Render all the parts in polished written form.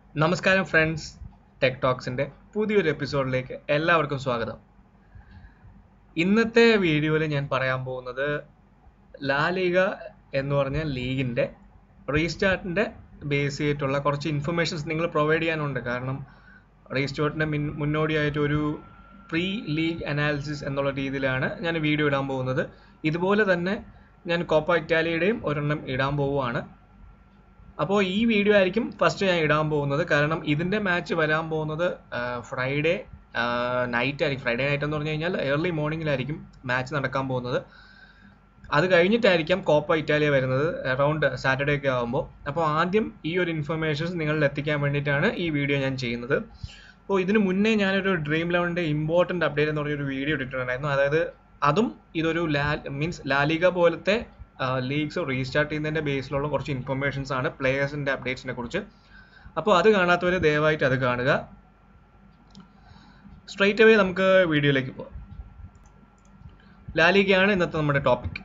നമസ്കാരം friends, tech ടോക്സിൻ്റെ പുതിയൊരു എപ്പിസോഡിലേക്ക് എല്ലാവർക്കും സ്വാഗതം. ഇന്നത്തെ വീഡിയോയിൽ ഞാൻ പറയാൻ പോകുന്നത് ലാ ലീഗ എന്ന് പറഞ്ഞ ലീഗിൻ്റെ റീസ്റ്റാർട്ടിൻ്റെ ബേസ് ചെയ്തിട്ടുള്ള കുറച്ച് ഇൻഫർമേഷൻസ് നിങ്ങൾ പ്രൊവൈഡ് ചെയ്യാനുണ്ട്. കാരണം റീസ്റ്റാർട്ടിൻ്റെ മുന്നോടിയായിട്ട് ഒരു പ്രീ ലീഗ് അനാലിസിസ് എന്നുള്ള രീതിയിലാണ് ഞാൻ വീഡിയോ ഇടാൻ പോകുന്നത്. ഇതുപോലെ തന്നെ ഞാൻ കോപ്പ ഇറ്റാലിയുടെയും ഒരെണ്ണം ഇടാൻ പോവുകയാണ്. അപ്പോൾ ഈ വീഡിയോ ആയിരിക്കും ഫസ്റ്റ് ഞാൻ ഇടാൻ പോകുന്നത്. കാരണം ഇതിൻ്റെ മാച്ച് വരാൻ പോകുന്നത് ഫ്രൈഡേ നൈറ്റ് ആയിരിക്കും. ഫ്രൈഡേ നൈറ്റ് എന്ന് പറഞ്ഞു കഴിഞ്ഞാൽ ഏർലി മോർണിംഗിലായിരിക്കും മാച്ച് നടക്കാൻ പോകുന്നത്. അത് കഴിഞ്ഞിട്ടായിരിക്കാം കോപ്പ ഇറ്റാലിയ വരുന്നത് അറൗണ്ട് സാറ്റർഡേ ഒക്കെ ആകുമ്പോൾ. അപ്പോൾ ആദ്യം ഈ ഒരു ഇൻഫർമേഷൻസ് നിങ്ങളിൽ എത്തിക്കാൻ വേണ്ടിയിട്ടാണ് ഈ വീഡിയോ ഞാൻ ചെയ്യുന്നത്. അപ്പോൾ ഇതിന് മുന്നേ ഞാനൊരു ഡ്രീം ലെവലിൻ്റെ ഇമ്പോർട്ടൻ്റ് അപ്ഡേറ്റ് എന്ന് പറഞ്ഞൊരു വീഡിയോ ഇട്ടിട്ടുണ്ടായിരുന്നു. അതായത് അതും ഇതൊരു ലാലിഗ പോലത്തെ ലീഗ്സ് റീസ്റ്റാർട്ട് ചെയ്യുന്നതിൻ്റെ ബേസിലുള്ള കുറച്ച് ഇൻഫർമേഷൻസ് ആണ്, പ്ലേയേഴ്സിൻ്റെ അപ്ഡേറ്റ്സിനെ കുറിച്ച്. അപ്പോൾ അത് കാണാത്തവർ ദയവായിട്ട് അത് കാണുക. സ്ട്രൈറ്റ് അവേ നമുക്ക് വീഡിയോയിലേക്ക് പോകാം. ലാലിഗയാണ് ഇന്നത്തെ നമ്മുടെ ടോപ്പിക്.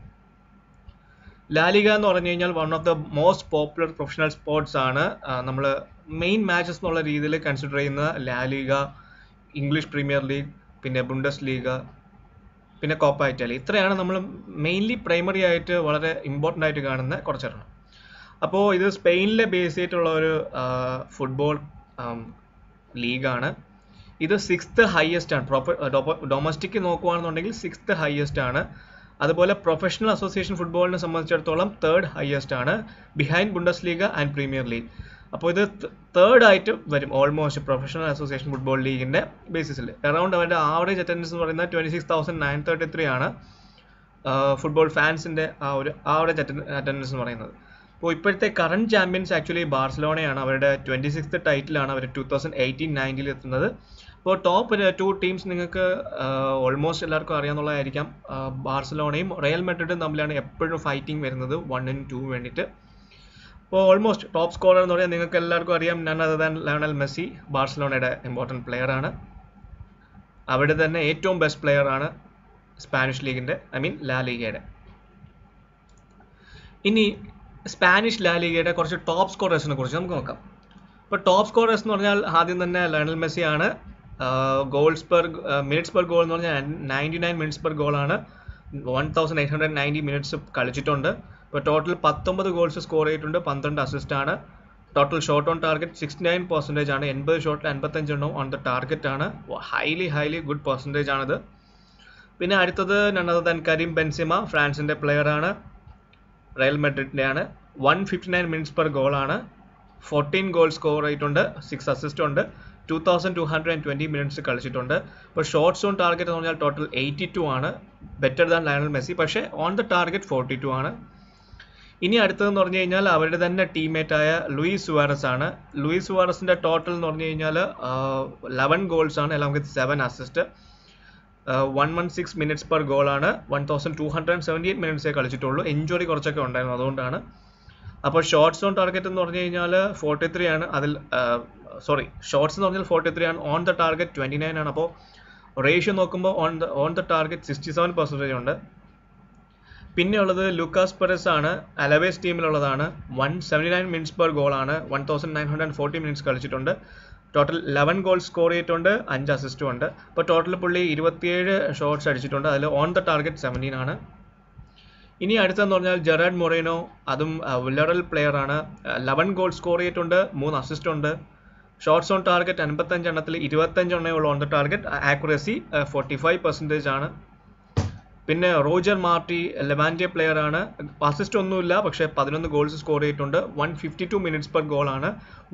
ലാലിഗ എന്ന് പറഞ്ഞു കഴിഞ്ഞാൽ one of the most popular professional sports ആണ്. നമ്മൾ മെയിൻ മാച്ചസ് എന്നുള്ള രീതിയിൽ കൺസിഡർ ചെയ്യുന്ന ലാലിഗ, ഇംഗ്ലീഷ് പ്രീമിയർ ലീഗ്, പിന്നെ ബുണ്ടസ് ലീഗ, പിന്നെ കോപ്പ ഇറ്റാലി. ഇത്രയാണ് നമ്മൾ മെയിൻലി പ്രൈമറി ആയിട്ട് വളരെ ഇമ്പോർട്ടൻ്റ് ആയിട്ട് കാണുന്ന കുറച്ചെണ്ണം. അപ്പോൾ ഇത് സ്പെയിനിലെ ബേസ് ചെയ്തിട്ടുള്ള ഒരു ഫുട്ബോൾ ലീഗാണ്. ഇത് 6th ഹയസ്റ്റ് ആണ്. ഡൊമസ്റ്റിക് നോക്കുകയാണെന്നുണ്ടെങ്കിൽ 6th ഹയസ്റ്റ് ആണ്. അതുപോലെ പ്രൊഫഷണൽ അസോസിയേഷൻ ഫുട്ബോളിനെ സംബന്ധിച്ചിടത്തോളം 3rd ഹയസ്റ്റ് ആണ്, behind Bundesliga and premier league. അപ്പോൾ ഇത് 3rd ആയിട്ട് വരും ഓൾമോസ്റ്റ് പ്രൊഫഷണൽ അസോസിയേഷൻ ഫുട്ബോൾ ലീഗിൻ്റെ ബേസിസിൽ. അറൗണ്ട് അവരുടെ ആവറേജ് അറ്റൻഡൻസ് എന്ന് പറയുന്നത് 26,933 ആണ് ഫുട്ബോൾ ഫാൻസിൻ്റെ ആ ഒരു ആവറേജ് അറ്റൻഡൻസ് എന്ന് പറയുന്നത്. അപ്പോൾ ഇപ്പോഴത്തെ കറണ്ട് ചാമ്പ്യൻസ് ആക്ച്വലി ബാർസലോണയാണ്. അവരുടെ 26th ടൈറ്റിലാണ് അവർ 2018-19 എത്തുന്നത്. അപ്പോൾ ടോപ്പ് 2 ടീംസ് നിങ്ങൾക്ക് ഓൾമോസ്റ്റ് എല്ലാവർക്കും അറിയാവുന്നതായിരിക്കാം. ബാർസലോണയും റയൽ മാഡ്രിഡും തമ്മിലാണ് എപ്പോഴും ഫൈറ്റിംഗ് വരുന്നത് 1 and 2 വേണ്ടിയിട്ട്. അപ്പോൾ ഓൾമോസ്റ്റ് ടോപ്പ് സ്കോറർ എന്ന് പറഞ്ഞാൽ നിങ്ങൾക്ക് എല്ലാവർക്കും അറിയാം, none other than Lionel Messi. ബാർസലോണയുടെ ഇമ്പോർട്ടൻറ്റ് പ്ലെയർ ആണ്. അവിടെ തന്നെ ഏറ്റവും ബെസ്റ്റ് പ്ലെയർ ആണ് സ്പാനിഷ് ലീഗിൻ്റെ, ലാ ലീഗയുടെ. ഇനി സ്പാനിഷ് ലാ ലീഗയുടെ കുറച്ച് ടോപ്പ് സ്കോറേഴ്സിനെ കുറിച്ച് നമുക്ക് നോക്കാം. ഇപ്പോൾ ടോപ്പ് സ്കോറേഴ്സ് എന്ന് പറഞ്ഞാൽ ആദ്യം തന്നെ ലയണൽ മെസ്സി ആണ്. മിനിറ്റ്സ് പെർ ഗോൾ എന്ന് പറഞ്ഞാൽ 99 മിനിറ്റ്സ് പെർ ഗോളാണ്. 1890 മിനിറ്റ്സ് കളിച്ചിട്ടുണ്ട്. ഇപ്പോൾ ടോട്ടൽ 19 ഗോൾസ് സ്കോർ ചെയ്തിട്ടുണ്ട്, 12 അസിസ്റ്റ് ആണ്. ടോട്ടൽ ഷോട്ട് ഓൺ ടാർഗറ്റ് 69% ആണ്. 80 ഷോട്ടിൽ 55 എണ്ണം ഓൺ ദ ടാർഗറ്റ് ആണ്. ഹൈലി ഗുഡ് പെർസെൻറ്റേജ് ആണിത്. പിന്നെ അടുത്തത് none other than Karim Benzema, ഫ്രാൻസിൻ്റെ പ്ലെയർ ആണ്, റയൽ മാഡ്രിഡിൻ്റെ ആണ്. 159 മിനിറ്റ്സ് പെർ ഗോളാണ്. 14 ഗോൾ സ്കോർ ചെയ്തിട്ടുണ്ട്, 6 അസിസ്റ്റ് ഉണ്ട്. 2220 മിനിറ്റ്സ് കളിച്ചിട്ടുണ്ട്. ഇപ്പോൾ ഷോട്ട്സ് ഓൺ ടാർഗറ്റ് എന്ന് പറഞ്ഞാൽ ടോട്ടൽ 82 ആണ്, ബെറ്റർ ദാൻ ലയണൽ മെസ്സി. പക്ഷേ ഓൺ ദ ടാർഗറ്റ് 42 ആണ്. ഇനി അടുത്തതെന്ന് പറഞ്ഞു കഴിഞ്ഞാൽ അവരുടെ തന്നെ ടീംമേറ്റായ ലൂയിസ് സുവാരസ് ആണ്. ലൂയിസ് സുവാരസിൻ്റെ ടോട്ടൽ എന്ന് പറഞ്ഞു കഴിഞ്ഞാൽ 11 ഗോൾസ് ആണ്, എല്ലാം 7 അസിസ്റ്റ്. 116 മിനിറ്റ്സ് പെർ ഗോളാണ്. 1278 മിനിറ്റ്സേ കളിച്ചിട്ടുള്ളൂ. ഇഞ്ചുറി കുറച്ചൊക്കെ ഉണ്ടായിരുന്നു, അതുകൊണ്ടാണ്. അപ്പോൾ ഷോട്ട്സ് ഓൺ ടാർഗറ്റ് എന്ന് പറഞ്ഞു കഴിഞ്ഞാൽ 43 ആണ്. ഷോട്ട്സ് എന്ന് പറഞ്ഞാൽ 43 ആണ്. ഓൺ ദ ടാർഗറ്റ് 29 ആണ്. അപ്പോൾ റേഷ്യോ നോക്കുമ്പോൾ ഓൺ ദ ടാർഗറ്റ് 67% ഉണ്ട്. പിന്നെ ഉള്ളത് ലൂക്കാസ് പെറസ് ആണ്, അലവേസ് ടീമിലുള്ളതാണ്. 179 മിനിറ്റ്സ് പെർ ഗോളാണ്. 1940 മിനിറ്റ്സ് കളിച്ചിട്ടുണ്ട്. ടോട്ടൽ 11 ഗോൾ സ്കോർ ചെയ്തിട്ടുണ്ട്, 5 അസിസ്റ്റും ഉണ്ട്. അപ്പോൾ ടോട്ടൽ പുള്ളി 27 ഷോട്ട്സ് അടിച്ചിട്ടുണ്ട്. അതിൽ ഓൺ ദ ടാർഗറ്റ് 17 ആണ്. ഇനി അടുത്തെന്ന് പറഞ്ഞാൽ ജെറാഡ് മൊറീനോ, അതും വില്ലറൽ പ്ലെയർ ആണ്. 11 ഗോൾ സ്കോർ ചെയ്തിട്ടുണ്ട്, 3 അസിസ്റ്റ് ഉണ്ട്. ഷോട്ട്സ് ഓൺ ടാർഗറ്റ് 55 എണ്ണത്തിൽ 25 എണ്ണേ ഉള്ളൂ ഓൺ ദ ടാർഗറ്റ്. ആക്യുറസി 45% ആണ്. പിന്നെ റോജർ മാർട്ടി, ലെവാൻറ്റെ പ്ലെയർ ആണ്. അസിസ്റ്റ് ഒന്നുമില്ല, പക്ഷേ 11 ഗോൾസ് സ്കോർ ചെയ്തിട്ടുണ്ട്. 152 മിനിറ്റ്സ് പെർ ഗോളാണ്.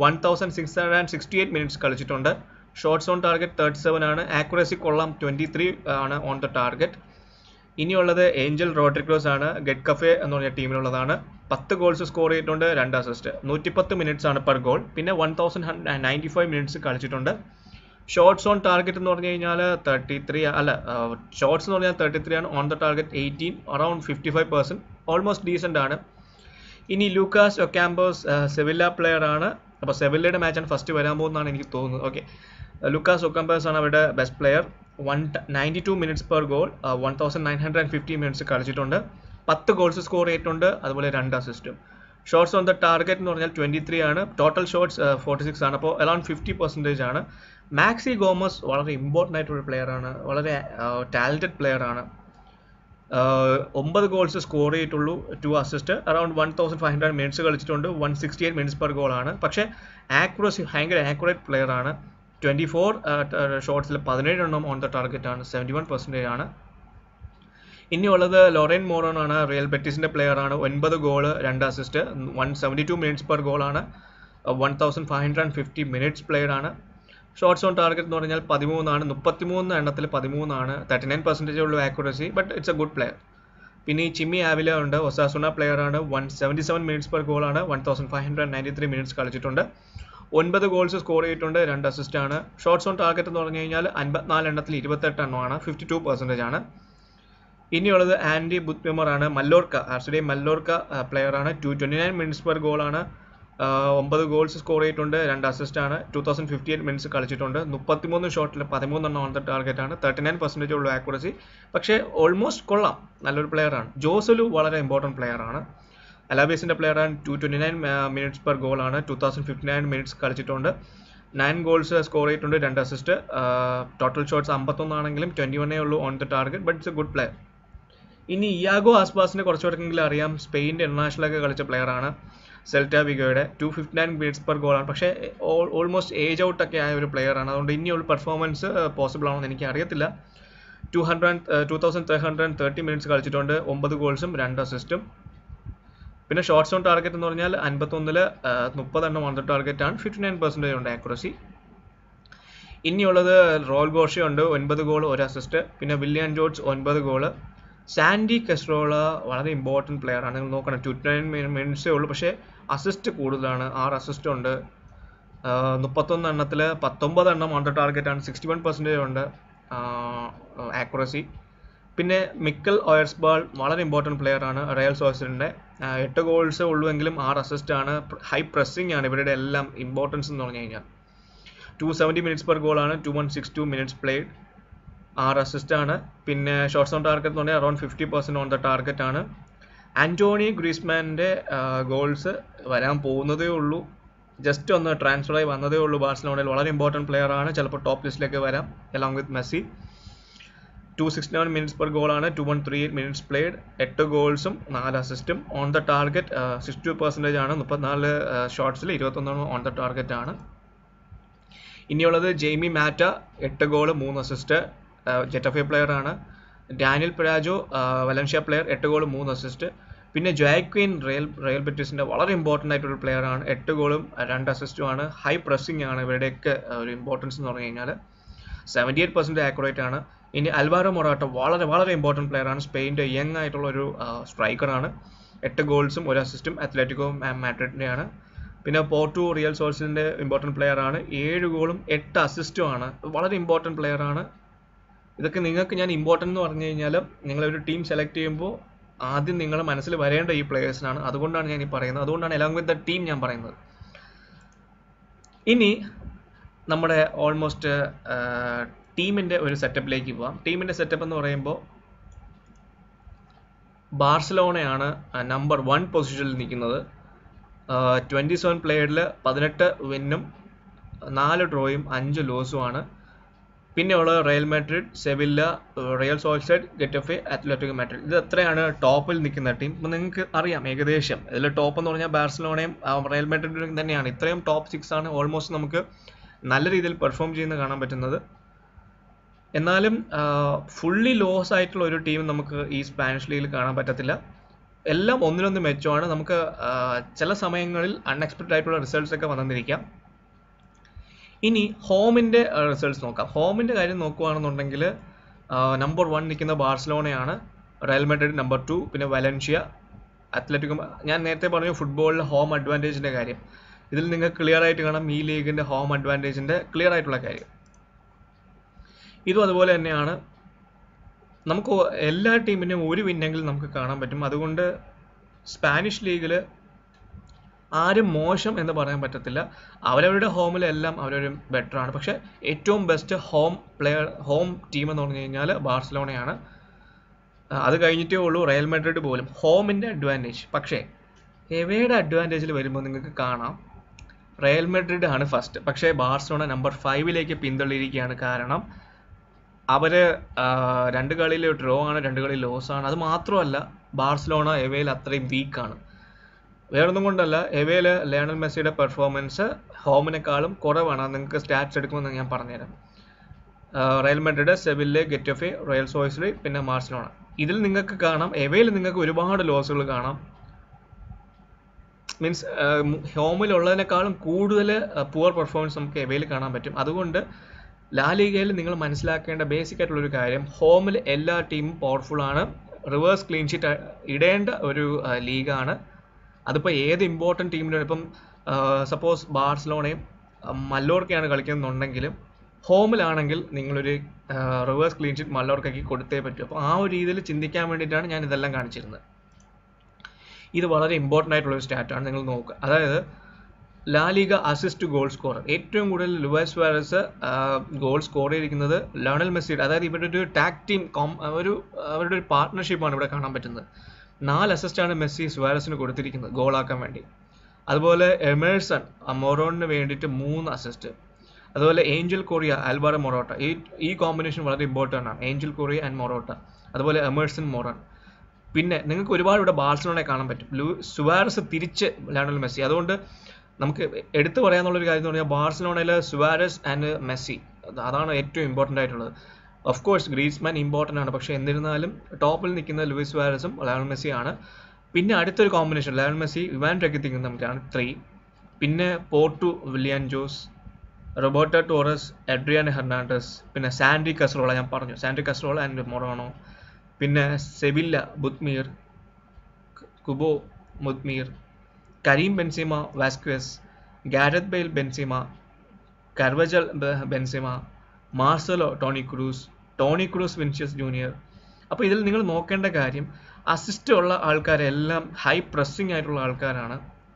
1668 മിനിറ്റ്സ് കളിച്ചിട്ടുണ്ട്. ഷോട്ട്സ് ഓൺ ടാർഗറ്റ് 37 ആണ്. ആക്യുറസി കൊള്ളാം, 23 ആണ് ഓൺ ദ ടാർഗറ്റ്. ഇനിയുള്ളത് ഏഞ്ചൽ റോഡ്രിഗോസ് ആണ്, ഗെറ്റ് കഫേ എന്ന് പറഞ്ഞ ടീമിലുള്ളതാണ്. 10 ഗോൾസ് സ്കോർ ചെയ്തിട്ടുണ്ട്, 2 അസിസ്റ്റ്. 110 മിനിറ്റ്സ് ആണ് പെർ ഗോൾ. പിന്നെ 1095 മിനിറ്റ്സ് കളിച്ചിട്ടുണ്ട്. ഷോട്ട്സ് ഓൺ ടാർഗറ്റ് എന്ന് പറഞ്ഞു കഴിഞ്ഞാൽ 33 ഷോട്ട്സ് എന്ന് പറഞ്ഞാൽ 33 ആണ്. On the target 18, around 55%, almost decent ആണ്. ഇനി ലൂക്കാസ് ഒക്കാംബോസ്, സെവില്ല പ്ലെയർ ആണ്. അപ്പോൾ സെവില്ലയുടെ മാച്ചാണ് ഫസ്റ്റ് വരാൻ പോകുന്നതാണ് എനിക്ക് തോന്നുന്നത്. ഓക്കെ, ലൂക്കാസ് ഒക്കാംബോസ് ആണ് അവരുടെ best player. 192 minutes per goal, 1950 minutes കളിച്ചിട്ടുണ്ട്. 10 ഗോൾസ് സ്കോർ ചെയ്തിട്ടുണ്ട്, അതുപോലെ 2 അസിസ്റ്റും. ഷോട്ട്സ് ഓൺ ദ ടാർഗറ്റ് എന്ന് പറഞ്ഞാൽ 23 ആണ്. ടോട്ടൽ ഷോട്ട്സ് 46 ആണ്. അപ്പോൾ അറൗണ്ട് 50% ആണ്. മാക്സി ഗോമസ് വളരെ ഇമ്പോർട്ടൻ്റ് ആയിട്ടുള്ള പ്ലെയർ ആണ്, വളരെ ടാലൻറ്റഡ് പ്ലെയർ ആണ്. 9 ഗോൾസ് സ്കോർ ചെയ്തിട്ടുള്ളൂ, 2 അസിസ്റ്റ്, അറൗണ്ട് 1500 മിനിറ്റ്സ് കളിച്ചിട്ടുണ്ട്, 168 മിനിറ്റ്സ് പെർ ഗോൾ ആണ്. പക്ഷേ ആക്യുറസി ഭയങ്കര ആക്യുറേറ്റ് പ്ലെയർ ആണ്. 24 ഷോട്ട്സിൽ 17 എണ്ണം ഓൺ ദ ടാർഗറ്റ് ആണ്, 71% ആണ്. ഇനിയുള്ളത് ലോറൻ മോറോൺ ആണ്, റിയൽ ബെറ്റിസിൻ്റെ പ്ലെയർ ആണ്. 9 goal 2 assist, 172 minutes per goal ആണ്, 1550 മിനിറ്റ്സ് പ്ലെയർ ആണ്. ഷോട്ട്സ് ഓൺ ടാർഗറ്റ് എന്ന് പറഞ്ഞാൽ 13 ആണ്, 33 എണ്ണത്തിൽ 13 ആണ്, 39% ഉള്ളൂ accuracy, but it's a good player. പിന്നെ ഈ ചിമ്മി ആവില ഉണ്ട്, ഒസാസുന പ്ലെയർ ആണ്. 177 മിനിറ്റ്സ് പെർ ഗോൾ ആണ്, 1593 മിനിറ്റ്സ് കളിച്ചിട്ടുണ്ട്, 9 ഗോൾസ് സ്കോർ ചെയ്തിട്ടുണ്ട്, 2 അസിസ്റ്റ് ആണ്. ഷോട്ട്സ് ഓൺ ടാർഗറ്റ് എന്ന് പറഞ്ഞു കഴിഞ്ഞാൽ 54 എണ്ണത്തിൽ 28 എണ്ണമാണ്, 52% ആണ്. ഇനിയുള്ളത് ആൻഡി ബുത്മർ ആണ്, മല്ലോർക്ക, ആർസിഡി മല്ലോർക്ക പ്ലെയർ ആണ്. 229 മിനിറ്റ്സ് പെർ ഗോൾ ആണ്, 9 ഗോൾസ് സ്കോർ ചെയ്തിട്ടുണ്ട്, 2 അസിസ്റ്റ് ആണ്, 2058 മിനിറ്റ്സ് കളിച്ചിട്ടുണ്ട്, 33 ഷോട്ടിൽ 13 എണ്ണം ഓൺ ദ ടാർഗറ്റ് ആണ്, 39% ഉള്ളൂ ആക്യുറസി. പക്ഷേ ഓൾമോസ്റ്റ് കൊള്ളാം, നല്ലൊരു പ്ലെയർ ആണ്. ജോസലു വളരെ ഇമ്പോർട്ടൻറ്റ് പ്ലെയർ ആണ്, അലാബേസിൻ്റെ പ്ലെയർ ആണ്. 229 മിനിറ്റ്സ് പെർ ഗോൾ ആണ്, 2059 മിനിറ്റ്സ് കളിച്ചിട്ടുണ്ട്, 9 ഗോൾസ് സ്കോർ ചെയ്തിട്ടുണ്ട്, 2 അസിസ്റ്റ്. ടോട്ടൽ ഷോട്ട്സ് 51 ആണെങ്കിലും 21 ഉള്ളൂ on the target, but it's a good player. ഇനി ഇയാഗോ ആസ്പാസിനെ കുറച്ചുകൂടെങ്കിലും അറിയാം, സ്പെയിൻ്റെ ഇന്റർനാഷണലൊക്കെ കളിച്ച പ്ലെയർ ആണ്. സെൽറ്റ വിഗോയുടെ 259 മിനിറ്റ്സ് പെർ ഗോൾ ആണ്. പക്ഷേ ഓൾമോസ്റ്റ് ഏജ് ഔട്ടൊക്കെ ആയ ഒരു പ്ലെയർ ആണ്, അതുകൊണ്ട് ഇനിയുള്ള പെർഫോമൻസ് പോസിബിൾ ആണെന്ന് എനിക്ക് അറിയത്തില്ല. 2330 മിനിറ്റ്സ് കളിച്ചിട്ടുണ്ട്, 9 ഗോൾസും 2 അസിസ്റ്റും. പിന്നെ ഷോട്ട്സ് ഓൺ ടാർഗറ്റ് എന്ന് പറഞ്ഞാൽ 51-ൽ 30 എണ്ണം ഓൺ ദ ടാർഗറ്റ് ആണ്, 59% ഉണ്ട് ആക്യുറസി. ഇനിയുള്ളത് റോൾ ഗോഷ ഉണ്ട്, 9 ഗോൾ 1 അസിസ്റ്റ്. പിന്നെ William George 9 goal. Santi Cazorla വളരെ ഇമ്പോർട്ടൻറ്റ് പ്ലെയർ ആണ്, നിങ്ങൾ നോക്കണം, 29 മിനിറ്റ്സേ ഉള്ളൂ, പക്ഷേ അസിസ്റ്റ് കൂടുതലാണ്, 6 അസിസ്റ്റ് ഉണ്ട്, 31 എണ്ണത്തിൽ 19 എണ്ണം ഓൺ ദ ടാർഗറ്റ് ആണ്, 61% ഉണ്ട് ആക്യുറസി. പിന്നെ മിക്കൽ ഓയർസ്ബാൾ വളരെ ഇമ്പോർട്ടൻറ്റ് പ്ലെയർ ആണ്, റയൽ സോസിഡഡിൻ്റെ. 8 ഗോൾസ് ഉള്ളുവെങ്കിലും 6 അസിസ്റ്റ് ആണ്, ഹൈ പ്രസ്സിംഗ് ആണ് ഇവരുടെ എല്ലാം ഇമ്പോർട്ടൻസ് എന്ന് പറഞ്ഞു കഴിഞ്ഞാൽ. 270 മിനിറ്റ്സ് പെർ ഗോൾ ആണ്, 2162 മിനിറ്റ്സ് പ്ലേഡ്, 6 അസിസ്റ്റ് ആണ്. പിന്നെ ഷോട്ട്സ് ഓൺ ടാർഗറ്റ് എന്ന് പറഞ്ഞാൽ അറൗണ്ട് 50% ഓൺ ദ ടാർഗറ്റ് ആണ്. ആന്റോണി ഗ്രീസ്മാൻ്റെ ഗോൾസ് വരാൻ പോകുന്നതേ ഉള്ളൂ, ജസ്റ്റ് ഒന്ന് ട്രാൻസ്ഫറായി വന്നതേ ഉള്ളൂ ബാഴ്സലോണയിൽ. വളരെ ഇമ്പോർട്ടൻറ്റ് പ്ലെയർ ആണ്, ചിലപ്പോൾ ടോപ്പ് ലിസ്റ്റിലേക്ക് വരാം along with Messi. 269 minutes per goal ആണ്, 2138 മിനിറ്റ്സ് പ്ലേഡ്, 8 ഗോൾസും 4 അസിസ്റ്റും. ഓൺ ദ ടാർഗറ്റ് 62% ആണ്, 34 ഷോട്ട്സിൽ 21 ഓൺ ദ ടാർഗറ്റ് ആണ്. ഇനിയുള്ളത് Jaime Mata, 8 goal 3 assist, Getafe player ആണ്. Daniel Parejo, Valencia player, 8 goal 3 assist. പിന്നെ ജോക്വിൻ, റയൽ ബെറ്റിസിൻ്റെ വളരെ ഇമ്പോർട്ടൻ്റ് ആയിട്ടൊരു പ്ലെയർ ആണ്, 8 ഗോളും 2 അസിസ്റ്റും ആണ്. ഹൈ പ്രസ്സിംഗ് ആണ് ഇവരുടെയൊക്കെ ഒരു ഇമ്പോർട്ടൻസ് എന്ന് പറഞ്ഞു കഴിഞ്ഞാൽ, 78% ആക്യുറേറ്റ് ആണ്. ഇനി അൽവാരോ മൊറാട്ട വളരെ വളരെ ഇമ്പോർട്ടൻറ്റ് പ്ലെയർ ആണ്, സ്പെയിൻ്റെ യങ് ആയിട്ടുള്ള ഒരു സ്ട്രൈക്കറാണ്, 8 ഗോൾസും 1 അസിസ്റ്റും, അത്ലറ്റിക്കോ മാഡ്രിഡിൻ്റെ ആണ്. പിന്നെ പോർട്ടോ റിയൽ സോഴ്സിൻ്റെ ഇമ്പോർട്ടൻറ്റ് പ്ലെയർ ആണ്, 7 ഗോളും 8 അസിസ്റ്റും ആണ്, വളരെ ഇമ്പോർട്ടൻറ്റ് പ്ലെയർ ആണ്. ഇതൊക്കെ നിങ്ങൾക്ക് ഞാൻ ഇമ്പോർട്ടൻ്റ് എന്ന് പറഞ്ഞു കഴിഞ്ഞാൽ നിങ്ങളൊരു ടീം സെലക്ട് ചെയ്യുമ്പോൾ ആദ്യം നിങ്ങളുടെ മനസ്സിൽ വരേണ്ട ഈ പ്ലെയേഴ്സിനാണ്, അതുകൊണ്ടാണ് ഞാൻ ഈ പറയുന്നത്, അതുകൊണ്ടാണ് അലോങ് വിത്ത് ദ ടീം ഞാൻ പറയുന്നത്. ഇനി നമ്മുടെ ഓൾമോസ്റ്റ് ടീമിൻ്റെ ഒരു സെറ്റപ്പിലേക്ക് പോവാം. ടീമിൻ്റെ സെറ്റപ്പ് എന്ന് പറയുമ്പോൾ ബാർസലോണയാണ് നമ്പർ 1 പൊസിഷനിൽ നിൽക്കുന്നത്. 27 പ്ലേയേഴ്സിൽ 18 വിന്നും 4 ഡ്രോയും 5 ലോസും ആണ്. പിന്നെ ഉള്ളത് Real Madrid, Sevilla, Real Sociedad, Getafe, Atletico Madrid. ഇത് എത്രയാണ് ടോപ്പിൽ നിൽക്കുന്ന ടീം. ഇപ്പം നിങ്ങൾക്ക് അറിയാം ഏകദേശം ഇതിൽ ടോപ്പ് എന്ന് പറഞ്ഞാൽ ബാർസലോണയും റയൽ മാഡ്രിഡും തന്നെയാണ്. ഇത്രയും ടോപ്പ് 6 ആണ് ഓൾമോസ്റ്റ് നമുക്ക് നല്ല രീതിയിൽ പെർഫോം ചെയ്യുന്നത് കാണാൻ പറ്റുന്നത്. എന്നാലും ഫുള്ളി ലോസ് ആയിട്ടുള്ള ഒരു ടീം നമുക്ക് ഈ സ്പാനിഷ് ലീഗിൽ കാണാൻ പറ്റത്തില്ല. എല്ലാം ഒന്നിനൊന്ന് മെച്ചമാണ്. നമുക്ക് ചില സമയങ്ങളിൽ അൺഎക്സ്പെക്റ്റഡ് ആയിട്ടുള്ള റിസൾട്ട്സ് ഒക്കെ വന്നിരിക്കാം. ഇനി ഹോമിൻ്റെ റിസൾട്ട്സ് നോക്കാം. ഹോമിൻ്റെ കാര്യം നോക്കുകയാണെന്നുണ്ടെങ്കിൽ നമ്പർ 1 നിൽക്കുന്ന ബാർസലോണയാണ്, റയൽ മാഡ്രിഡ് നമ്പർ 2, പിന്നെ വലൻഷ്യ, അത്ലറ്റിക്കോ. ഞാൻ നേരത്തെ പറഞ്ഞു ഫുട്ബോളിൽ ഹോം അഡ്വാൻറ്റേജിൻ്റെ കാര്യം, ഇതിൽ നിങ്ങൾക്ക് ക്ലിയർ ആയിട്ട് കാണാം ഈ ലീഗിൻ്റെ ഹോം അഡ്വാൻറ്റേജിൻ്റെ ക്ലിയർ ആയിട്ടുള്ള കാര്യം. ഇതും അതുപോലെ തന്നെയാണ്. നമുക്ക് എല്ലാ ടീമിൻ്റെയും ഒരു വിന്നെങ്കിലും നമുക്ക് കാണാൻ പറ്റും. അതുകൊണ്ട് സ്പാനിഷ് ലീഗിൽ ആരും മോശം എന്ന് പറയാൻ പറ്റത്തില്ല. അവരവരുടെ ഹോമിലെല്ലാം അവരൊരു ബെറ്ററാണ്. പക്ഷേ ഏറ്റവും ബെസ്റ്റ് ഹോം ടീം എന്ന് പറഞ്ഞു കഴിഞ്ഞാൽ ബാർസലോണയാണ്. അത് കഴിഞ്ഞിട്ടേ ഉള്ളൂ റയൽ മാഡ്രിഡ് പോലും ഹോമിൻ്റെ അഡ്വാൻറ്റേജ്. പക്ഷേ എവേയുടെ അഡ്വാൻറ്റേജിൽ വരുമ്പോൾ നിങ്ങൾക്ക് കാണാം റയൽ മാഡ്രിഡ് ആണ് ഫസ്റ്റ്. പക്ഷേ ബാർസലോണ നമ്പർ 5 പിന്തള്ളിയിരിക്കുകയാണ്. കാരണം അവർ 2 കളിയിൽ ഡ്രോ ആണ്, 2 കളിയിൽ ലോസ് ആണ്. അത് മാത്രമല്ല ബാർസലോണ എവേയിൽ അത്രയും വീക്കാണ്. വേറൊന്നും കൊണ്ടല്ല, എവേയിൽ ലയണൽ മെസ്സിയുടെ പെർഫോമൻസ് ഹോമിനേക്കാളും കുറവാണ്. നിങ്ങൾക്ക് സ്റ്റാറ്റ്സ് എടുക്കുമെന്ന് ഞാൻ പറഞ്ഞുതരാം. Real Madrid, Sevilla, Getafe, Real Sociedad, പിന്നെ ബാർസലോണ. ഇതിൽ നിങ്ങൾക്ക് കാണാം എവേയിൽ നിങ്ങൾക്ക് ഒരുപാട് ലോസുകൾ കാണാം. മീൻസ് ഹോമിലുള്ളതിനേക്കാളും കൂടുതൽ പുവർ പെർഫോമൻസ് നമുക്ക് എവേയിൽ കാണാൻ പറ്റും. അതുകൊണ്ട് ലാലിഗയിൽ നിങ്ങൾ മനസ്സിലാക്കേണ്ട ബേസിക് ആയിട്ടുള്ളൊരു കാര്യം, ഹോമിൽ എല്ലാ ടീമും പവർഫുൾ ആണ്. റിവേഴ്സ് ക്ലീൻ ഷീറ്റ് ഇടേണ്ട ഒരു ലീഗാണ്. അതിപ്പോൾ ഏത് ഇമ്പോർട്ടൻറ്റ് ടീമിനും, ഇപ്പം സപ്പോസ് ബാർസലോണയും മല്ലോർക്കയാണ് കളിക്കുന്നുണ്ടെങ്കിലും ഹോമിലാണെങ്കിൽ നിങ്ങളൊരു റിവേഴ്സ് ക്ലീൻ ഷീറ്റ് മല്ലോർക്കയ്ക്ക് കൊടുത്തേ പറ്റൂ. അപ്പോൾ ആ ഒരു രീതിയിൽ ചിന്തിക്കാൻ വേണ്ടിയിട്ടാണ് ഞാൻ ഇതെല്ലാം കാണിച്ചിരുന്നത്. ഇത് വളരെ ഇമ്പോർട്ടൻ്റ് ആയിട്ടുള്ളൊരു സ്റ്റാറ്റാണ്, നിങ്ങൾ നോക്കുക. അതായത് ലാലിഗ അസിസ്റ്റ് ഗോൾ സ്കോറർ ഏറ്റവും കൂടുതൽ ലൂയിസ് സുവാരസ് ഗോൾ സ്കോർ ചെയ്തിരിക്കുന്നത് ലയണൽ മെസ്സിയുടെ. അതായത് ഇവരുടെ ഒരു ടാഗ് ടീം അവരുടെ ഒരു പാർട്ട്ണർഷിപ്പാണ് ഇവിടെ കാണാൻ പറ്റുന്നത്. 4 അസിസ്റ്റാണ് മെസ്സി സുവാരസിന് കൊടുത്തിരിക്കുന്നത് ഗോളാക്കാൻ വേണ്ടി. അതുപോലെ എമേഴ്സൺ മൊറോണിന് വേണ്ടിയിട്ട് 3 അസിസ്റ്റ്. അതുപോലെ ഏഞ്ചൽ കൊറിയ, ആൽവാരോ മൊറോട്ട, ഈ കോമ്പിനേഷൻ വളരെ ഇമ്പോർട്ടൻ്റ് ആണ്. ഏഞ്ചൽ കൊറിയ ആൻഡ് മൊറോട്ട, അതുപോലെ എമേഴ്സൺ മൊറോൺ. പിന്നെ നിങ്ങൾക്ക് ഒരുപാട് ഇവിടെ ബാർസലോണയെ കാണാൻ പറ്റും. സുവാരസ് തിരിച്ച് ലയണൽ മെസ്സി. അതുകൊണ്ട് നമുക്ക് എടുത്തു പറയാനുള്ളൊരു കാര്യം എന്ന് പറഞ്ഞാൽ ബാർസലോണയിൽ സുവാരസ് ആൻഡ് മെസ്സി, അതാണ് ഏറ്റവും ഇമ്പോർട്ടൻ്റ് ആയിട്ടുള്ളത്. ഓഫ് കോഴ്സ് ഗ്രീസ്മാൻ ഇമ്പോർട്ടൻ്റ് ആണ്, പക്ഷേ എന്നിരുന്നാലും ടോപ്പിൽ നിൽക്കുന്ന ലൂയിസ് സുവാരസും ലയണൽ മെസ്സിയാണ്. പിന്നെ അടുത്തൊരു കോമ്പിനേഷൻ ലയണൽ മെസ്സി, ഇവാൻ രക്കിത്തിക്കും തമ്മിലാണ് 3. പിന്നെ Portu, Willian Jose, Roberto Torres, Adriano Hernandez, പിന്നെ സാൻഡി കസ്ട്രോള, ഞാൻ പറഞ്ഞു സാൻഡി കസ്ട്രോള ആൻഡ് മൊറാണോ, പിന്നെ Sevilla Budimir, Kubo Budimir, Karim Benzema, Vazquez, Gareth Bale Benzema, Carvajal Benzema, Marcelo, Toni Kroos, Vinicius Junior. അപ്പോൾ ഇതിൽ നിങ്ങൾ നോക്കേണ്ട കാര്യം, അസിസ്റ്റ് ഉള്ള ആൾക്കാരെല്ലാം ഹൈ പ്രസ്സിങ് ആയിട്ടുള്ള ആൾക്കാരാണ്.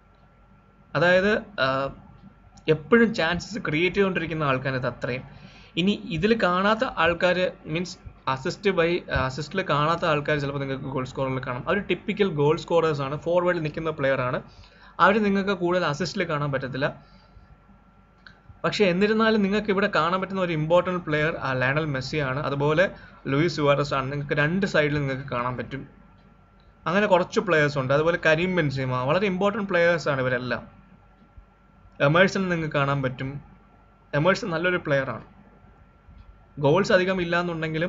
അതായത് എപ്പോഴും ചാൻസസ് ക്രിയേറ്റ് ചെയ്തുകൊണ്ടിരിക്കുന്ന ആൾക്കാരത് അത്രയും. ഇനി ഇതിൽ കാണാത്ത ആൾക്കാർ, മീൻസ് അസിസ്റ്റിൽ കാണാത്ത ആൾക്കാർ ചിലപ്പോൾ നിങ്ങൾക്ക് ഗോൾ സ്കോറിൽ കാണാം. അവർ ടിപ്പിക്കൽ ഗോൾ സ്കോറേഴ്സാണ്, ഫോർവേഡിൽ നിൽക്കുന്ന പ്ലെയറാണ്. അവർ നിങ്ങൾക്ക് കൂടുതൽ അസിസ്റ്റിൽ കാണാൻ പറ്റത്തില്ല. പക്ഷേ എന്നിരുന്നാലും നിങ്ങൾക്ക് ഇവിടെ കാണാൻ പറ്റുന്ന ഒരു ഇമ്പോർട്ടൻറ്റ് പ്ലെയർ ലയണൽ മെസ്സിയാണ്. അതുപോലെ ലൂയിസ് സുവാരസ് ആണ്. നിങ്ങൾക്ക് 2 സൈഡിൽ നിങ്ങൾക്ക് കാണാൻ പറ്റും. അങ്ങനെ കുറച്ച് പ്ലെയേഴ്സ് ഉണ്ട്. അതുപോലെ കരീം ബെൻസിമ, വളരെ ഇമ്പോർട്ടൻറ്റ് പ്ലെയേഴ്സാണ് ഇവരെല്ലാം. എമേഴ്സൺ നിങ്ങൾക്ക് കാണാൻ പറ്റും. എമേഴ്സൺ നല്ലൊരു പ്ലെയറാണ്. ഗോൾസ് അധികം ഇല്ലയെന്നുണ്ടെങ്കിലും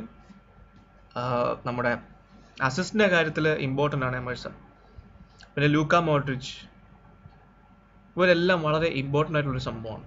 നമ്മുടെ അസിസ്റ്റിൻ്റെ കാര്യത്തിൽ ഇമ്പോർട്ടൻ്റ് ആണ് എമേഴ്സൺ. പിന്നെ ലൂക്ക മോഡ്രിച്ച്, ഇവരെല്ലാം വളരെ ഇമ്പോർട്ടൻ്റ് ആയിട്ടുള്ളൊരു സംഭവമാണ്.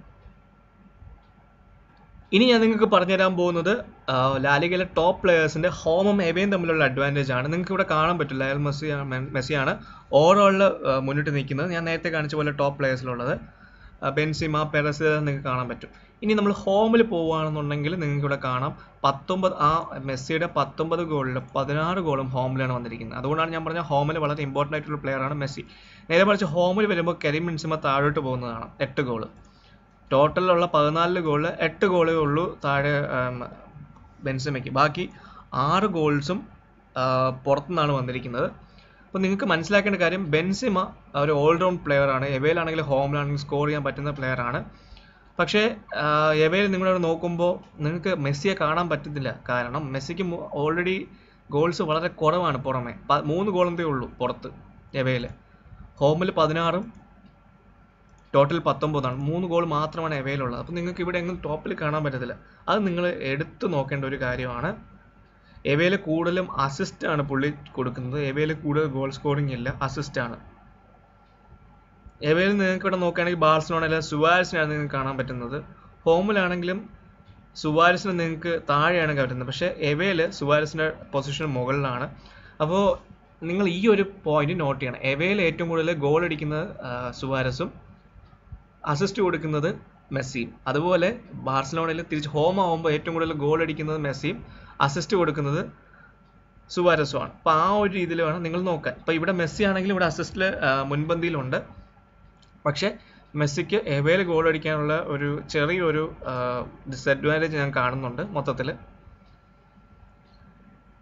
ഇനി ഞാൻ നിങ്ങൾക്ക് പറഞ്ഞുതരാൻ പോകുന്നത് ലാലിഗയിലെ ടോപ്പ് പ്ലെയേഴ്സിൻ്റെ ഹോമും എവേയും തമ്മിലുള്ള അഡ്വാൻറ്റേജ് ആണ്. നിങ്ങൾക്ക് ഇവിടെ കാണാൻ പറ്റും ലയണൽ മെസ്സിയാണ് ഓവറോളിൽ മുന്നിട്ട് നിൽക്കുന്നത്. ഞാൻ നേരത്തെ കാണിച്ച പോലെ ടോപ്പ് പ്ലെയേഴ്സിലുള്ളത് ബെൻസിമ, പെരസ് നിങ്ങൾക്ക് കാണാൻ പറ്റും. ഇനി നമ്മൾ ഹോമിൽ പോവുകയാണെന്നുണ്ടെങ്കിൽ നിങ്ങൾക്ക് ഇവിടെ കാണാം 19 മെസ്സിയുടെ 19 ഗോളിൽ 16 ഗോളും ഹോമിലാണ് വന്നിരിക്കുന്നത്. അതുകൊണ്ടാണ് ഞാൻ പറഞ്ഞ ഹോമിൽ വളരെ ഇമ്പോർട്ടൻ്റ് ആയിട്ടുള്ള പ്ലെയറാണ് മെസ്സി. നേരെ മറിച്ച് ഹോമിൽ വരുമ്പോൾ കരീം ബെൻസിമ താഴോട്ട് പോകുന്നതാണ്. 8 ഗോള് ടോട്ടലിലുള്ള 14 ഗോളിൽ 8 ഗോളേ ഉള്ളൂ താഴെ ബെൻസിമയ്ക്ക്. ബാക്കി 6 ഗോൾസും പുറത്തുനിന്നാണ് വന്നിരിക്കുന്നത്. അപ്പോൾ നിങ്ങൾക്ക് മനസ്സിലാക്കേണ്ട കാര്യം, ബെൻസിമ ഒരു ഓൾറൗണ്ട് പ്ലെയറാണ്. എവേയിലാണെങ്കിലും ഹോമിലാണെങ്കിലും സ്കോർ ചെയ്യാൻ പറ്റുന്ന പ്ലെയറാണ്. പക്ഷേ എവേയിൽ നിങ്ങളവിടെ നോക്കുമ്പോൾ നിങ്ങൾക്ക് മെസ്സിയെ കാണാൻ പറ്റത്തില്ല. കാരണം മെസ്സിക്ക് ഓൾറെഡി ഗോൾസ് വളരെ കുറവാണ്. പുറമെ 3 ഗോളെന്തേ ഉള്ളൂ പുറത്ത് എവേയിൽ. ഹോമിൽ 16ഉം ടോട്ടൽ 19ആണ്. 3 ഗോൾ മാത്രമാണ് എവേയിലുള്ളത്. അപ്പോൾ നിങ്ങൾക്ക് ഇവിടെ എങ്ങും ടോപ്പിൽ കാണാൻ പറ്റത്തില്ല. അത് നിങ്ങൾ എടുത്തു നോക്കേണ്ട ഒരു കാര്യമാണ്. എവേയിൽ കൂടുതലും അസിസ്റ്റാണ് പുള്ളി കൊടുക്കുന്നത്. എവേയിൽ കൂടുതൽ ഗോൾ സ്കോറിംഗ് ഇല്ല, അസിസ്റ്റാണ്. എവേയിൽ നിങ്ങൾക്ക് ഇവിടെ നോക്കുകയാണെങ്കിൽ ബാർസലോണയിൽ സുവാരസിനാണ് നിങ്ങൾക്ക് കാണാൻ പറ്റുന്നത്. ഹോമിലാണെങ്കിലും സുവാരസിന് നിങ്ങൾക്ക് താഴെയാണ് പറ്റുന്നത്. പക്ഷേ എവേയിൽ സുവാരസിൻ്റെ പൊസിഷൻ മുകളിലാണ്. അപ്പോൾ നിങ്ങൾ ഈ ഒരു പോയിന്റ് നോട്ട് ചെയ്യണം. എവേയിൽ ഏറ്റവും കൂടുതൽ ഗോൾ അടിക്കുന്നത് സുവാരസും അസിസ്റ്റ് കൊടുക്കുന്നത് മെസ്സിയും. അതുപോലെ ബാർസലോണയിൽ തിരിച്ച് ഹോം ആവുമ്പോൾ ഏറ്റവും കൂടുതൽ ഗോൾ അടിക്കുന്നത് മെസ്സിയും അസിസ്റ്റ് കൊടുക്കുന്നത് സുവാരസുമാണ്. അപ്പോൾ ആ ഒരു രീതിയിൽ വേണം നിങ്ങൾ നോക്കാൻ. ഇപ്പോൾ ഇവിടെ മെസ്സി ആണെങ്കിലും ഇവിടെ അസിസ്റ്റിൽ മുൻപന്തിയിലുണ്ട്. പക്ഷേ മെസ്സിക്ക് എവേയിൽ ഗോൾ അടിക്കാനുള്ള ഒരു ചെറിയൊരു ഡിസഡ്വാൻറ്റേജ് ഞാൻ കാണുന്നുണ്ട് മൊത്തത്തിൽ.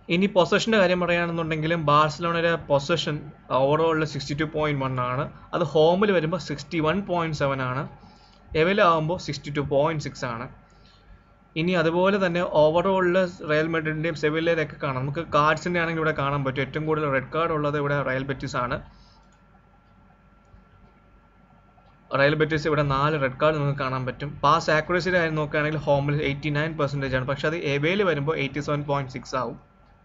ഇനി പൊസഷൻ്റെ കാര്യം പറയുകയാണെന്നുണ്ടെങ്കിലും ബാഴ്സലോണയുടെ പൊസഷൻ ഓവറോളിൽ 62.1 ആണ്. അത് ഹോമിൽ വരുമ്പോൾ 61.7 ആണ്. എവയിലാവുമ്പോൾ 62.6 ആണ്. ഇനി അതുപോലെ തന്നെ ഓവറോളിൽ റയൽ മെഡ്രിഡിൻ്റെയും സെവില്ലയുടെയൊക്കെ കാണാം. നമുക്ക് കാർഡ്സിൻ്റെ ആണെങ്കിൽ ഇവിടെ കാണാൻ പറ്റും. ഏറ്റവും കൂടുതൽ റെഡ് കാർഡ് ഉള്ളത് ഇവിടെ റയൽ ബെറ്റിസ് ആണ്. റയൽ ബെറ്റിസ് ഇവിടെ 4 റെഡ് കാർഡ് നിങ്ങൾക്ക് കാണാൻ പറ്റും. പാസ് ആക്യുറസിയുടെ കാര്യം നോക്കുകയാണെങ്കിൽ ഹോമിൽ 89% ആണ്. പക്ഷെ അത് എവയിൽ വരുമ്പോൾ 87.6 ആവും.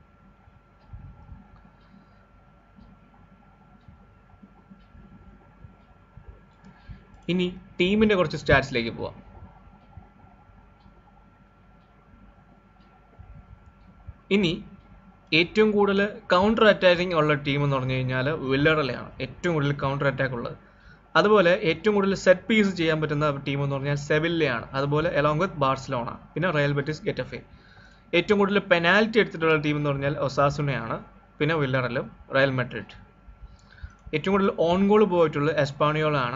ഇനി ടീമിൻ്റെ കുറച്ച് സ്റ്റാറ്റ്സിലേക്ക് പോവാം. ഇനി ഏറ്റവും കൂടുതൽ കൗണ്ടർ അറ്റാക്കിംഗ് ഉള്ള ടീം എന്ന് പറഞ്ഞു കഴിഞ്ഞാൽ വില്ലറലാണ്. ഏറ്റവും കൂടുതൽ കൗണ്ടർ അറ്റാക്ക് ഉള്ളത്. അതുപോലെ ഏറ്റവും കൂടുതൽ സെറ്റ് പീസ് ചെയ്യാൻ പറ്റുന്ന ടീം എന്ന് പറഞ്ഞാൽ സെവില്ലയാണ്. അതുപോലെ അലോങ് വിത്ത് ബാഴ്സലോണ, പിന്നെ റയൽ ബെറ്റിസ്, ഗെറ്റഫെ. ഏറ്റവും കൂടുതൽ പെനാൽറ്റി എടുത്തിട്ടുള്ള ടീം എന്ന് പറഞ്ഞാൽ ഒസാസുനയാണ്, പിന്നെ വില്ലറലും റയൽ മെഡ്രിഡ്. ഏറ്റവും കൂടുതൽ ഓൺ ഗോൾ പോയിട്ടുള്ളത് എസ്പാനിയോളാണ്.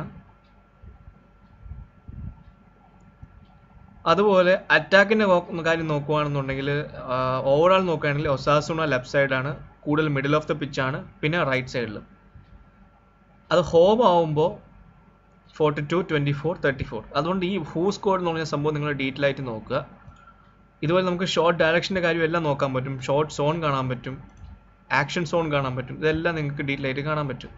അതുപോലെ അറ്റാക്കിൻ്റെ കാര്യം നോക്കുകയാണെന്നുണ്ടെങ്കിൽ ഓവറോൾ നോക്കുകയാണെങ്കിൽ ഒസാസുന ലെഫ്റ്റ് സൈഡാണ്, കൂടുതൽ മിഡിൽ ഓഫ് ദ പിച്ചാണ്, പിന്നെ റൈറ്റ് സൈഡിലും. അത് ഹോം ആവുമ്പോൾ 42, 24, 34. അതുകൊണ്ട് ഈ ഹൂ സ്കോർ എന്ന് പറഞ്ഞ സംഭവം നിങ്ങൾ ഡീറ്റെയിൽ ആയിട്ട് നോക്കുക. ഇതുപോലെ നമുക്ക് ഷോർട്ട് ഡയറക്ഷൻ്റെ കാര്യം എല്ലാം നോക്കാൻ പറ്റും. ഷോർട്ട് സോൺ കാണാൻ പറ്റും, ആക്ഷൻ സോൺ കാണാൻ പറ്റും. ഇതെല്ലാം നിങ്ങൾക്ക് ഡീറ്റെയിൽ ആയിട്ട് കാണാൻ പറ്റും.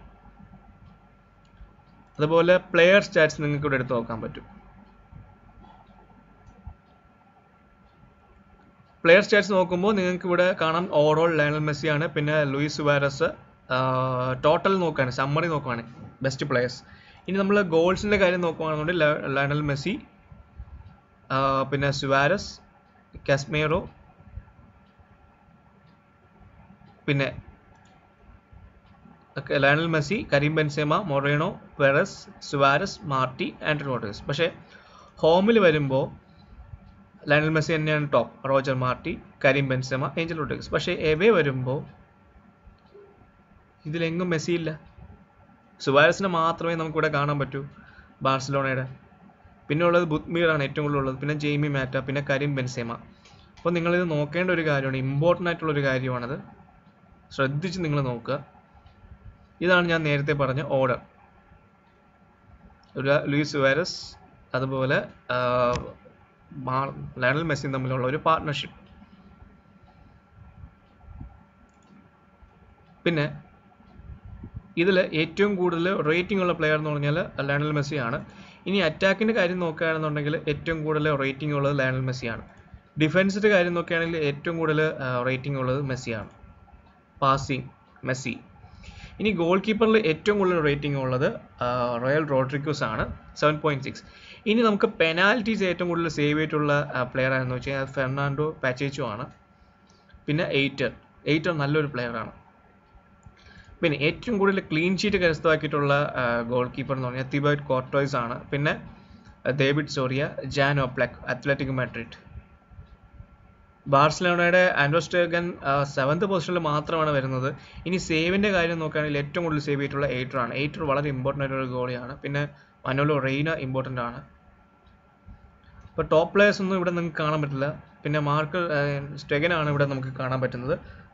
അതുപോലെ പ്ലെയർ സ്റ്റാറ്റ്സ് നിങ്ങൾക്ക് ഇവിടെ എടുത്ത് നോക്കാൻ പറ്റും. പ്ലെയർ സ്റ്റാറ്റ്സ് നോക്കുമ്പോൾ നിങ്ങൾക്ക് ഇവിടെ കാണാം ഓവറോൾ ലയണൽ മെസ്സിയാണ്, പിന്നെ ലൂയിസ് സുവാരസ്. ടോട്ടൽ നോക്കുകയാണ്, സമ്മറി നോക്കുകയാണ് ബെസ്റ്റ് പ്ലെയേഴ്സ്. ഇനി നമ്മൾ ഗോൾസിൻ്റെ കാര്യം നോക്കുകയാണെന്നുണ്ടെങ്കിൽ ലയണൽ മെസ്സി, പിന്നെ സുവാരസ്, കാസ്മേറോ, പിന്നെ Lionel Messi, Karim Benzema, Moreno, Perez, Suarez, Marti, Andre Rodriguez. പക്ഷേ ഹോമിൽ വരുമ്പോൾ ലയണൽ മെസ്സി തന്നെയാണ് top, Roger Marti, Karim Benzema, Angel Rodriguez. പക്ഷേ എവേ വരുമ്പോൾ ഇതിലെങ്ങും മെസ്സി ഇല്ല. സുവാരസിനെ മാത്രമേ നമുക്കിവിടെ കാണാൻ പറ്റൂ ബാഴ്സലോണയുടെ. പിന്നെ ഉള്ളത് ബുത്മീറാണ് ഏറ്റവും കൂടുതൽ ഉള്ളത്, പിന്നെ ജെയ്മി മാറ്റ, പിന്നെ കരീം ബെൻസേമ. അപ്പോൾ നിങ്ങളിത് നോക്കേണ്ട ഒരു കാര്യമാണ്, ഇമ്പോർട്ടൻ്റ് ആയിട്ടുള്ളൊരു കാര്യമാണത്. ശ്രദ്ധിച്ച് നിങ്ങൾ നോക്കുക. ഇതാണ് ഞാൻ നേരത്തെ പറഞ്ഞ ഓർഡർ. ലൂയിസ് സുവാരസ്, അതുപോലെ ലയണൽ മെസ്സിയും തമ്മിലുള്ള ഒരു പാർട്ട്ണർഷിപ്പ്. പിന്നെ ഇതിൽ ഏറ്റവും കൂടുതൽ റേറ്റിംഗ് ഉള്ള പ്ലെയർ എന്ന് പറഞ്ഞാൽ ലയണൽ മെസ്സിയാണ്. ഇനി അറ്റാക്കിൻ്റെ കാര്യം നോക്കുകയാണെന്നുണ്ടെങ്കിൽ ഏറ്റവും കൂടുതൽ റേറ്റിംഗ് ഉള്ളത് ലയണൽ മെസ്സിയാണ്. ഡിഫൻസിൻ്റെ കാര്യം നോക്കുകയാണെങ്കിൽ ഏറ്റവും കൂടുതൽ റേറ്റിംഗ് ഉള്ളത് മെസ്സിയാണ്. Passing Messi. ഇനി ഗോൾ കീപ്പറിൽ ഏറ്റവും കൂടുതൽ റേറ്റിംഗ് ഉള്ളത് റയൽ റോഡ്രിഗസ് ആണ്, 7.6. ഇനി നമുക്ക് പെനാൽറ്റീസ് ഏറ്റവും കൂടുതൽ സേവ് ചെയ്തിട്ടുള്ള പ്ലെയർ ആണെന്ന് വെച്ച് കഴിഞ്ഞാൽ ഫെർണാണ്ടോ പാച്ചേച്ചോ ആണ്. പിന്നെ എയ്റ്റർ നല്ലൊരു പ്ലെയറാണ്. പിന്നെ ഏറ്റവും കൂടുതൽ ക്ലീൻ ഷീറ്റ് കരസ്ഥമാക്കിയിട്ടുള്ള ഗോൾ കീപ്പർ എന്ന് പറഞ്ഞാൽ തിബോട്ട് കോർട്ടോയ്സ് ആണ്. പിന്നെ David Soria, Jan Oblak, Athletic Madrid. ബാഴ്സലോണയുടെ ആൻഡ്രോ സ്റ്റെഗൻ 7th പൊസിഷനിൽ മാത്രമാണ് വരുന്നത്. ഇനി സേവിൻ്റെ കാര്യം നോക്കുകയാണെങ്കിൽ ഏറ്റവും കൂടുതൽ സേവ് ചെയ്തിട്ടുള്ള എയ്റ്റർ ആണ്. എയ്റ്റർ വളരെ ഇമ്പോർട്ടൻ്റ് ആയിട്ടുള്ള ഗോളിയാണ്. പിന്നെ മനോലോ റെയ്ന ഇമ്പോർട്ടൻ്റ് ആണ്. ഇപ്പോൾ ടോപ്പ് പ്ലേയേഴ്സ് ഒന്നും ഇവിടെ നിങ്ങൾക്ക് കാണാൻ പറ്റില്ല. പിന്നെ മാർക്ക് സ്റ്റെഗനാണ് ഇവിടെ നമുക്ക് കാണാൻ പറ്റുന്നത്.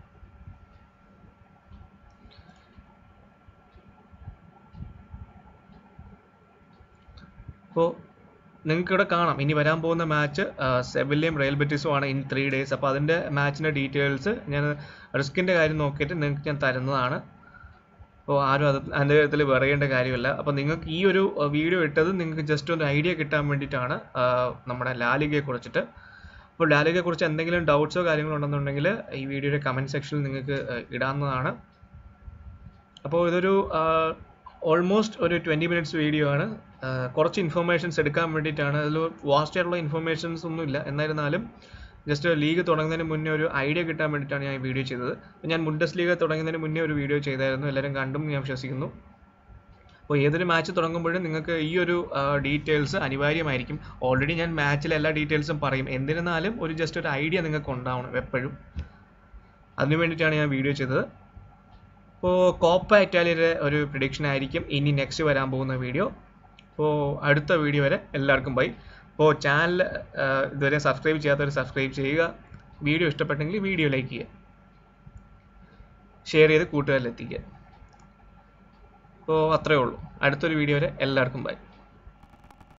അപ്പോൾ നിങ്ങൾക്കിവിടെ കാണാം ഇനി വരാൻ പോകുന്ന മാച്ച് സെവില്ലയും റയൽ ബെറ്റിസും ആണ് ഇൻ 3 days. അപ്പോൾ അതിൻ്റെ മാച്ചിൻ്റെ ഡീറ്റെയിൽസ് ഞാൻ റിസ്കിൻ്റെ കാര്യം നോക്കിയിട്ട് നിങ്ങൾക്ക് ഞാൻ തരുന്നതാണ്. അപ്പോൾ ആരും അതിൻ്റെ കാര്യത്തിൽ പറയേണ്ട കാര്യമില്ല. അപ്പോൾ നിങ്ങൾക്ക് ഈ ഒരു വീഡിയോ ഇട്ടത് നിങ്ങൾക്ക് ജസ്റ്റ് ഒരു ഐഡിയ കിട്ടാൻ വേണ്ടിയിട്ടാണ് നമ്മുടെ ലാലിഗയെ കുറിച്ചിട്ട്. അപ്പോൾ ലാലിഗയെ കുറിച്ച് എന്തെങ്കിലും ഡൗട്ട്സോ കാര്യങ്ങളോ ഉണ്ടെന്നുണ്ടെങ്കിൽ ഈ വീഡിയോയുടെ കമൻറ്റ് സെക്ഷനിൽ നിങ്ങൾക്ക് ഇടാവുന്നതാണ്. അപ്പോൾ ഇതൊരു ഓൾമോസ്റ്റ് ഒരു 20 minutes വീഡിയോ ആണ്. കുറച്ച് ഇൻഫർമേഷൻസ് എടുക്കാൻ വേണ്ടിയിട്ടാണ്. അതിൽ വാസ്റ്റ് ആയിട്ടുള്ള ഇൻഫർമേഷൻസ് ഒന്നുമില്ല. എന്നിരുന്നാലും ജസ്റ്റ് ലീഗ് തുടങ്ങുന്നതിന് മുന്നേ ഒരു ഐഡിയ കിട്ടാൻ വേണ്ടിയിട്ടാണ് ഞാൻ ഈ വീഡിയോ ചെയ്തത്. ഞാൻ മുണ്ടസ് ലീഗ് തുടങ്ങുന്നതിന് മുന്നേ ഒരു വീഡിയോ ചെയ്തായിരുന്നു, എല്ലാവരും കണ്ടും ഞാൻ വിശ്വസിക്കുന്നു. അപ്പോൾ ഏതൊരു മാച്ച് തുടങ്ങുമ്പോഴും നിങ്ങൾക്ക് ഈ ഒരു ഡീറ്റെയിൽസ് അനിവാര്യമായിരിക്കും. ഓൾറെഡി ഞാൻ മാച്ചിലെ എല്ലാ ഡീറ്റെയിൽസും പറയും. എന്നിരുന്നാലും ജസ്റ്റ് ഒരു ഐഡിയ നിങ്ങൾക്ക് ഉണ്ടാവണം എപ്പോഴും. അതിനു വേണ്ടിയിട്ടാണ് ഞാൻ വീഡിയോ ചെയ്തത്. അപ്പോൾ കോപ്പ ഇറ്റാലിയുടെ ഒരു പ്രിഡിക്ഷൻ ആയിരിക്കും ഇനി നെക്സ്റ്റ് വരാൻ പോകുന്ന വീഡിയോ. അപ്പോൾ അടുത്ത വീഡിയോ വരെ എല്ലാവർക്കും ബൈ. അപ്പോൾ ചാനൽ ഇതുവരെ സബ്സ്ക്രൈബ് ചെയ്യാത്തവർ സബ്സ്ക്രൈബ് ചെയ്യുക. വീഡിയോ ഇഷ്ടപ്പെട്ടെങ്കിൽ വീഡിയോ ലൈക്ക് ചെയ്യുക. ഷെയർ ചെയ്ത് കൂട്ടുകാരിലെത്തിക്കുക. അപ്പോൾ അത്രയേ ഉള്ളൂ. അടുത്തൊരു വീഡിയോ വരെ എല്ലാവർക്കും ബൈ.